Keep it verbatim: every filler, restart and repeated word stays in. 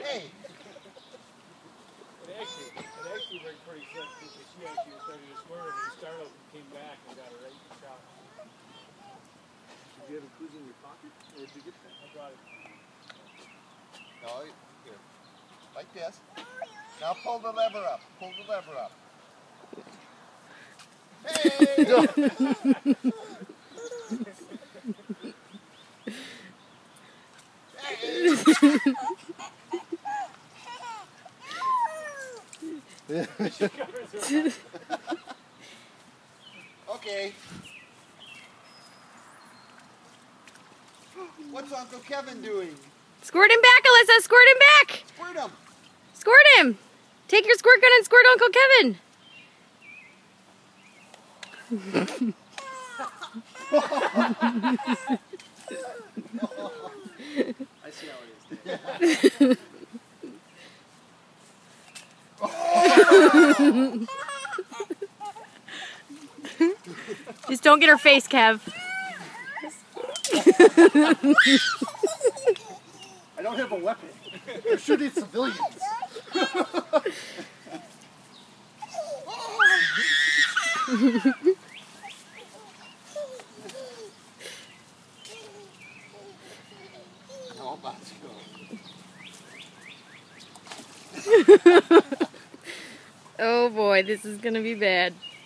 Hey! It actually, it actually worked pretty quick because she actually started to swerve and startled and came back and got her right in the shot. Did you have a koozie in your pocket? Or did you get that? I brought it. No, here. Like this. Now pull the lever up. Pull the lever up. Hey! Okay. What's Uncle Kevin doing? Squirt him back, Alyssa! Squirt him back! Squirt him! Squirt him! Take your squirt gun and squirt Uncle Kevin! I see how it is. Just don't get her face, Kev. I don't have a weapon. They're shooting civilians. How about you? Oh boy, this is gonna be bad.